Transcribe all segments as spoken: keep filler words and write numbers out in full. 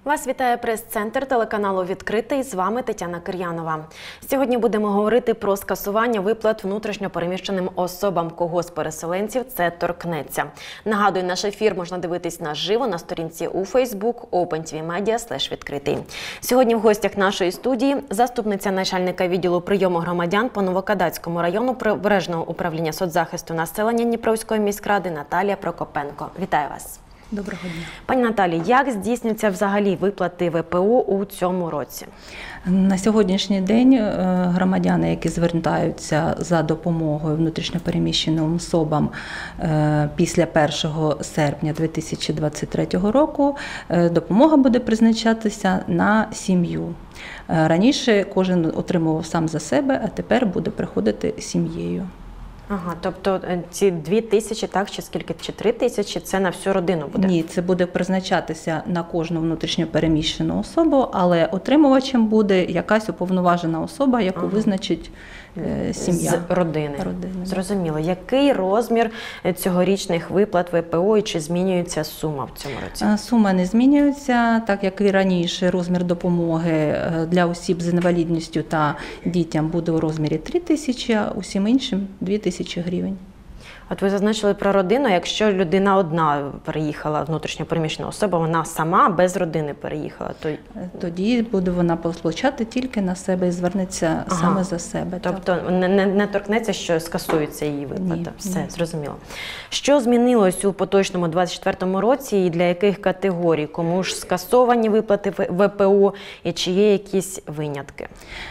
Вас вітає прес-центр телеканалу «Відкритий». З вами Тетяна Кир'янова. Сьогодні будемо говорити про скасування виплат внутрішньопереміщеним особам. Кого з переселенців це торкнеться. Нагадую, наш ефір можна дивитись наживо на сторінці у Фейсбук OpenTVMedia слеш відкритий. Сьогодні в гостях нашої студії заступниця начальника відділу прийому громадян по Новокадацькому району Прибережного управління соцзахисту населення Дніпровської міськради Наталія Прокопенко. Вітаю вас. Доброго дня. Пані Наталі, як здійснюються взагалі виплати ВПО у цьому році? На сьогоднішній день громадяни, які звертаються за допомогою внутрішньопереміщеним особам після першого серпня дві тисячі двадцять третього року, допомога буде призначатися на сім'ю. Раніше кожен отримував сам за себе, а тепер буде приходити сім'єю. Ага, тобто ці дві тисячі, так, чи скільки, чи три тисячі, це на всю родину буде? Ні, це буде призначатися на кожну внутрішньопереміщену особу, але отримувачем буде якась уповноважена особа, яку ага. визначить е, сім'я. З родини. родини. Зрозуміло. Який розмір цьогорічних виплат ВПО і чи змінюється сума в цьому році? Сума не змінюється, так як і раніше розмір допомоги для осіб з інвалідністю та дітям буде у розмірі три тисячі, а усім іншим дві тисячі гривень. От ви зазначили про родину, якщо людина одна переїхала, внутрішньопереміщена особа, вона сама без родини переїхала, то... Тоді буде вона получати тільки на себе і звернеться ага. саме за себе. Тобто не, не, не торкнеться, що скасується її виплата? Ні, Все, ні. Зрозуміло. Що змінилось у поточному двадцять четвертому році і для яких категорій? Кому ж скасовані виплати ВПО і чи є якісь винятки?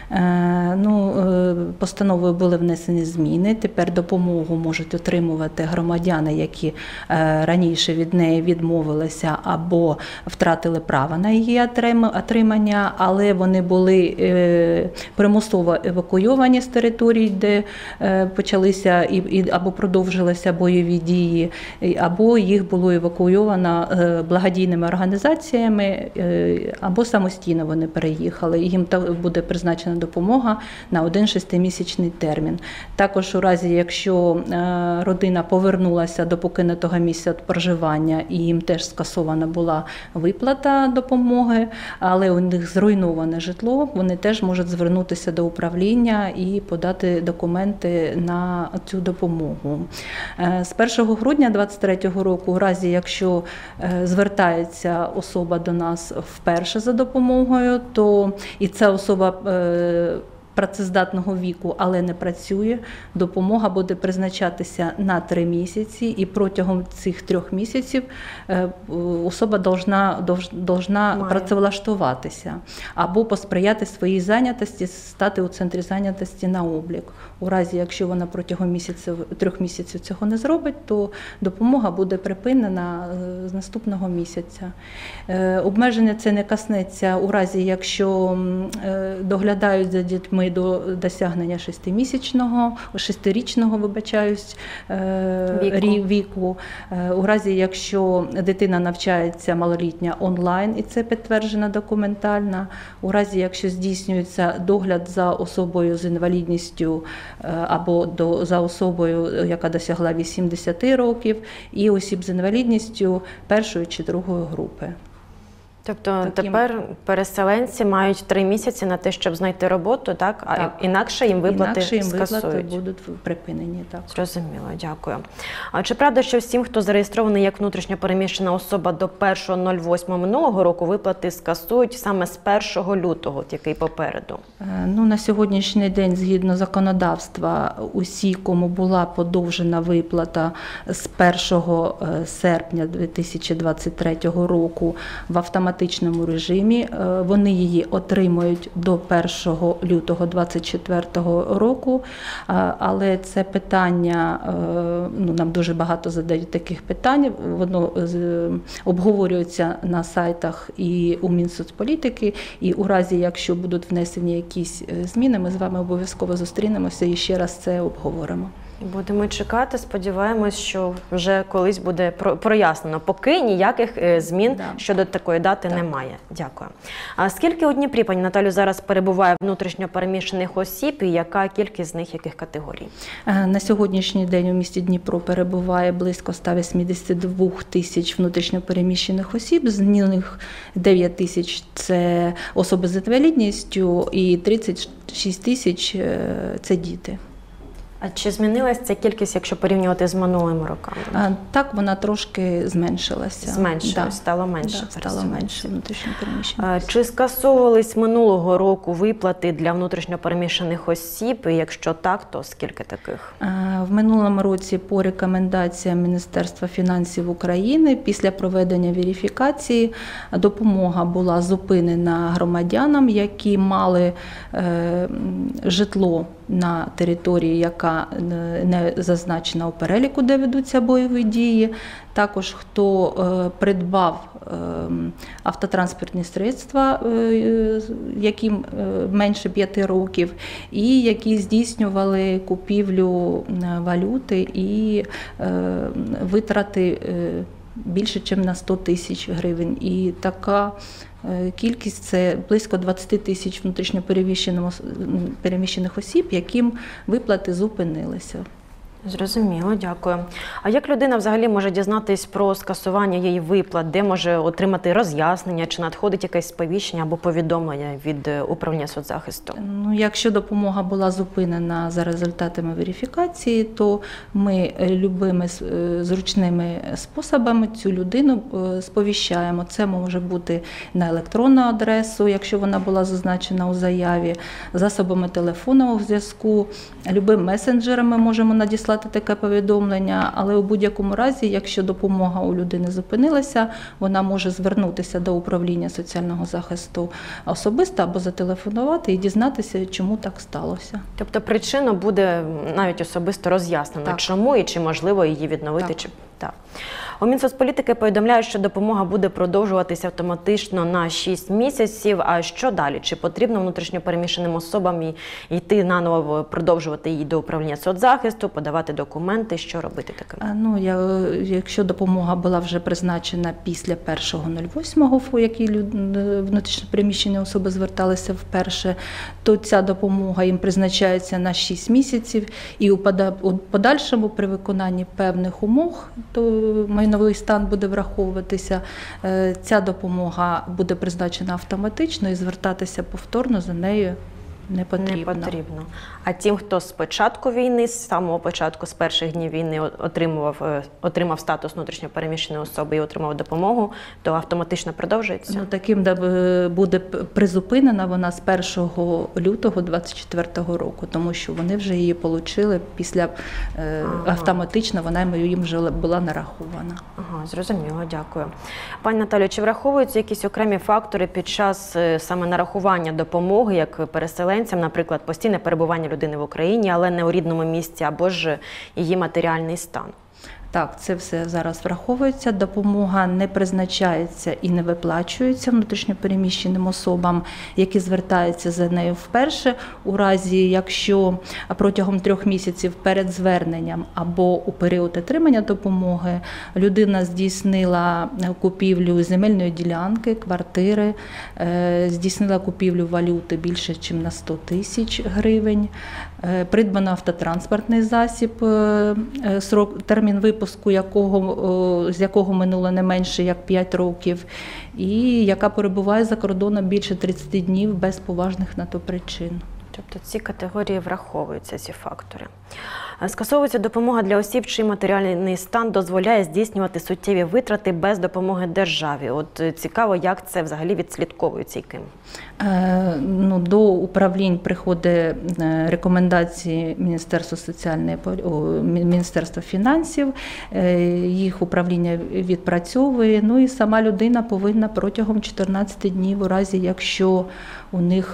Е, ну, постановою були внесені зміни. Тепер допомогу можуть отримати громадяни, які е, раніше від неї відмовилися або втратили право на її отримання, але вони були е, примусово евакуйовані з територій, де е, почалися і, і, або продовжилися бойові дії, або їх було евакуйовано е, благодійними організаціями, е, або самостійно вони переїхали. Їм буде призначена допомога на один шестимісячний термін. Також у разі, якщо е, родина повернулася до покинутого місця проживання і їм теж скасована була виплата допомоги, але у них зруйноване житло, вони теж можуть звернутися до управління і подати документи на цю допомогу. З першого грудня двадцять третього року, у разі якщо звертається особа до нас вперше за допомогою, то і ця особа працездатного віку, але не працює, допомога буде призначатися на три місяці, і протягом цих трьох місяців особа должна, должна працевлаштуватися або посприяти своїй зайнятості, стати у центрі зайнятості на облік. У разі, якщо вона протягом місяців, трьох місяців цього не зробить, то допомога буде припинена з наступного місяця. Обмеження це не коснеться у разі, якщо доглядають за дітьми до досягнення шестимісячного, шестирічного, вибачаюсь, віку. віку. У разі, якщо дитина навчається малолітня онлайн, і це підтверджено документально. У разі, якщо здійснюється догляд за особою з інвалідністю або до, за особою, яка досягла вісімдесяти років, і осіб з інвалідністю першої чи другої групи. Тобто Таким... тепер переселенці мають три місяці на те, щоб знайти роботу, так? А так. інакше їм виплати інакше їм скасують. Виплати будуть припинені, так. Зрозуміло, дякую. А чи правда, що всім, хто зареєстрований як внутрішньопереміщена особа до першого восьмого минулого року, виплати скасують саме з першого лютого, який попереду? Ну, на сьогоднішній день, згідно законодавства, усі, кому була подовжена виплата з першого серпня дві тисячі двадцять третього року в автоматичному автоматичному режимі, вони її отримують до першого лютого двадцять четвертого року, але це питання, ну, нам дуже багато задають таких питань, воно обговорюється на сайтах і у Мінсоцполітики, і у разі, якщо будуть внесені якісь зміни, ми з вами обов'язково зустрінемося і ще раз це обговоримо. Будемо чекати, сподіваємось, що вже колись буде про- прояснено. Поки ніяких е, змін Да. щодо такої дати Так. немає. Дякую. А скільки у Дніпрі, пані Наталю, зараз перебуває внутрішньо переміщених осіб і яка кількість з них, яких категорій? Е, На сьогоднішній день у місті Дніпро перебуває близько ста вісімдесят двох тисяч внутрішньопереміщених осіб, з них дев'ять тисяч – це особи з інвалідністю і тридцять шість тисяч е, – це діти. А чи змінилася ця кількість, якщо порівнювати з минулими роками? А, так, вона трошки зменшилася. Зменшилась, Да. стало менше Да, стало переселенців. менше внутрішньопереміщених А, осіб. Чи скасовувались минулого року виплати для внутрішньопереміщених осіб? І якщо так, то скільки таких? Е, В минулому році по рекомендаціям Міністерства фінансів України після проведення верифікації допомога була зупинена громадянам, які мали е, м, житло на території, яка е, не зазначена у переліку, де ведуться бойові дії. Також хто е, придбав е, автотранспортні средства, е, яким е, менше п'яти років, і які здійснювали купівлю е, валюти і е, витрати е, більше, ніж на сто тисяч гривень. І така е, кількість – це близько двадцять тисяч внутрішньопереміщених осіб, яким виплати зупинилися. Зрозуміло, дякую. А як людина взагалі може дізнатись про скасування її виплат, де може отримати роз'яснення, чи надходить якесь сповіщення або повідомлення від е, управління соцзахисту? Ну, якщо допомога була зупинена за результатами верифікації, то ми е, любими е, зручними способами цю людину е, сповіщаємо. Це може бути на електронну адресу, якщо вона була зазначена у заяві, засобами телефонного зв'язку, любим месенджером ми можемо надіслати таке повідомлення, але у будь-якому разі, якщо допомога у людини зупинилася, вона може звернутися до управління соціального захисту особисто або зателефонувати і дізнатися, чому так сталося. Тобто причину буде навіть особисто роз'яснено, Так. чому і чи можливо її відновити. Так. Чи... Так. У Мінсоцполітики повідомляють, що допомога буде продовжуватися автоматично на шість місяців. А що далі? Чи потрібно внутрішньопереміщеним особам і- йти наново продовжувати її до управління соцзахисту, подавати документи? Що робити таким? А, Ну, я, якщо допомога була вже призначена після першого восьмого, в якій лю- внутрішньопереміщені особи зверталися вперше, то ця допомога їм призначається на шість місяців, і у пода- у подальшому при виконанні певних умов, то майновий стан буде враховуватися, е, ця допомога буде призначена автоматично і звертатися повторно за нею не потрібно. Не потрібно. А тим, хто з початку війни, з самого початку, з перших днів війни отримував, е, отримав статус внутрішньопереміщеної особи і отримав допомогу, то автоматично продовжується? Ну, таким да, е, буде п- призупинена вона з першого лютого двадцять четвертого року, тому що вони вже її отримали після, е, Ага. автоматично вона їм вже була нарахована. Ага, зрозуміло, дякую. Пані Наталю, чи враховуються якісь окремі фактори під час е, саме нарахування допомоги, як переселенцям, наприклад, постійне перебування людини в Україні, але не у рідному місті, або ж її матеріальний стан? Так, це все зараз враховується. Допомога не призначається і не виплачується внутрішньопереміщеним особам, які звертаються за нею вперше. У разі, якщо протягом трьох місяців перед зверненням або у період отримання допомоги людина здійснила купівлю земельної ділянки, квартири, е, здійснила купівлю валюти більше, ніж на сто тисяч гривень, е, придбано автотранспортний засіб, е, е, срок, термін випуску якого, з якого минуло не менше як п'ять років, і яка перебуває за кордоном більше тридцять днів без поважних на то причин. Тобто ці категорії враховуються, ці фактори. Скасовується допомога для осіб, чий матеріальний стан дозволяє здійснювати суттєві витрати без допомоги державі. От цікаво, як це взагалі відслідковується і ким? Е, ну, до управлінь приходить рекомендації Міністерства соціальної о, Міністерства фінансів, е, їх управління відпрацьовує, ну і сама людина повинна протягом чотирнадцяти днів, у разі якщо у них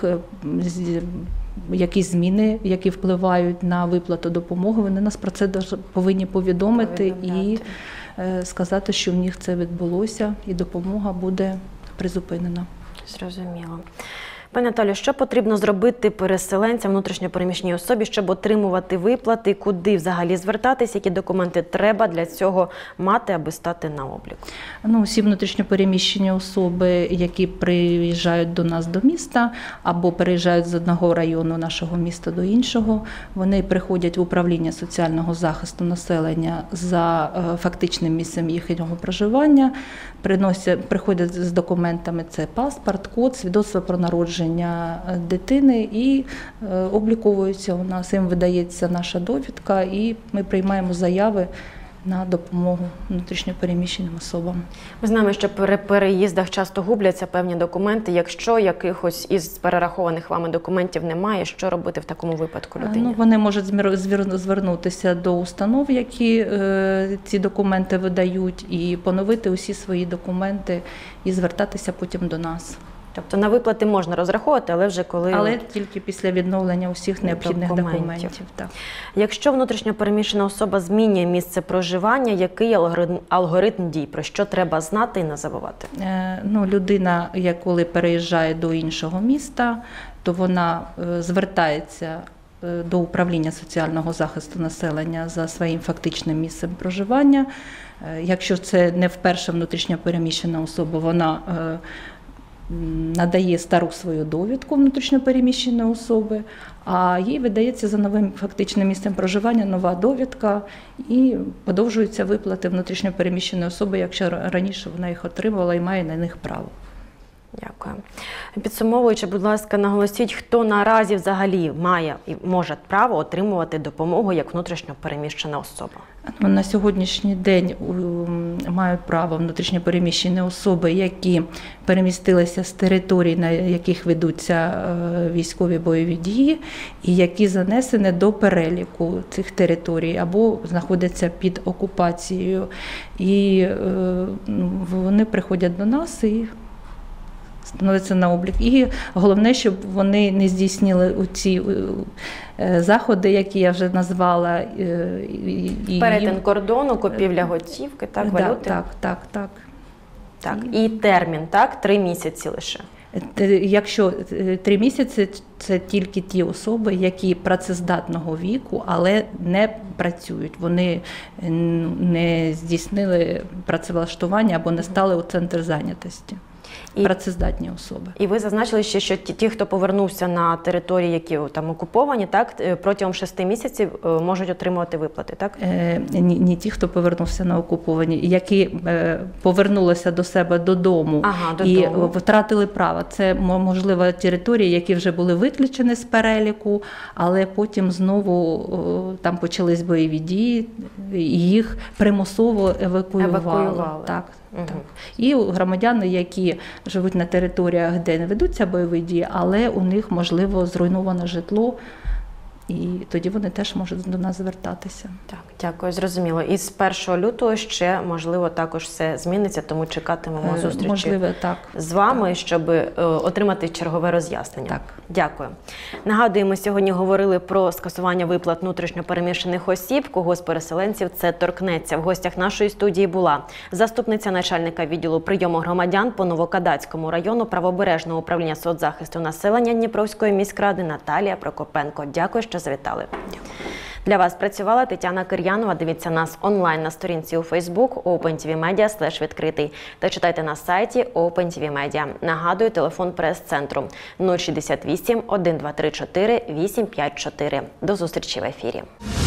якісь зміни, які впливають на виплату допомоги, вони нас про це повинні повідомити і сказати, що в них це відбулося і допомога буде призупинена. Зрозуміло. Пані Наталю, що потрібно зробити переселенцям, внутрішньо переміщеній особі, щоб отримувати виплати, куди взагалі звертатись, які документи треба для цього мати, аби стати на облік? Ну, всі внутрішньо переміщені особи, які приїжджають до нас до міста або переїжджають з одного району нашого міста до іншого, вони приходять в управління соціального захисту населення за фактичним місцем їхнього проживання, приносять, приходять з документами, це паспорт, код, свідоцтво про народження дитини і обліковуються у нас. Їм видається наша довідка і ми приймаємо заяви на допомогу внутрішньо переміщеним особам. Ми знаємо, що при переїздах часто губляться певні документи. Якщо якихось із перерахованих вами документів немає, що робити в такому випадку людині? Ну, вони можуть звернутися до установ, які е, ці документи видають, і поновити усі свої документи і звертатися потім до нас. Тобто на виплати можна розраховувати, але вже коли… Але тільки після відновлення усіх необхідних документів. документів. Так. Якщо внутрішньо переміщена особа змінює місце проживання, який алгоритм, алгоритм дій, про що треба знати і не забувати? Е, ну, людина, як коли переїжджає до іншого міста, то вона е, звертається е, до управління соціального захисту населення за своїм фактичним місцем проживання. Е, якщо це не вперше внутрішньо переміщена особа, вона е, надає стару свою довідку внутрішньопереміщеної особи, а їй видається за новим фактичним місцем проживання нова довідка і подовжуються виплати внутрішньопереміщеної особи, якщо раніше вона їх отримувала і має на них право. Дякую. Підсумовуючи, будь ласка, наголосіть, хто наразі взагалі має і може право отримувати допомогу як внутрішньо переміщена особа? На сьогоднішній день мають право внутрішньо переміщені особи, які перемістилися з територій, на яких ведуться військові бойові дії, і які занесені до переліку цих територій або знаходяться під окупацією. І вони приходять до нас і становиться на облік. І головне, щоб вони не здійснили ці заходи, які я вже назвала. І перетин їм... кордону, купівля готівки, так, валюти? Так, так, так. Так, і термін, так, три місяці лише. Якщо три місяці, це тільки ті особи, які працездатного віку, але не працюють. Вони не здійснили працевлаштування або не стали у центр зайнятості. І, працездатні особи. І ви зазначили ще, що ті, ті, хто повернувся на території, які там окуповані, так, протягом шести місяців можуть отримувати виплати, так? Е, ні, ні ті, хто повернувся на окуповані, які е, повернулися до себе додому, ага, і додому. втратили право. Це, можливо, території, які вже були виключені з переліку, але потім знову о, там почались бойові дії, і їх примусово евакуювали. евакуювали. Так. Угу. Так. І громадяни, які живуть на територіях, де не ведуться бойові дії, але у них, можливо, зруйноване житло, і тоді вони теж можуть до нас звертатися. Так, дякую, зрозуміло. І з першого лютого ще, можливо, також все зміниться, тому чекатимемо Е, зустрічі можливо, так. з вами, так. щоб е, отримати чергове роз'яснення. Так. Дякую. Нагадуємо, сьогодні говорили про скасування виплат внутрішньо переміщених осіб. Кого з переселенців це торкнеться. В гостях нашої студії була заступниця начальника відділу прийому громадян по Новокадацькому району Правобережного управління соцзахисту населення Дніпровської міськради Наталія Прокопенко. Дякую, що завітали. Для вас працювала Тетяна Кир'янова. Дивіться нас онлайн на сторінці у Facebook OpenTVMedia слеш відкритий та читайте на сайті OpenTVMedia. Нагадую, телефон прес-центру нуль шістдесят вісім, один два три чотири, вісім п'ять чотири. До зустрічі в ефірі.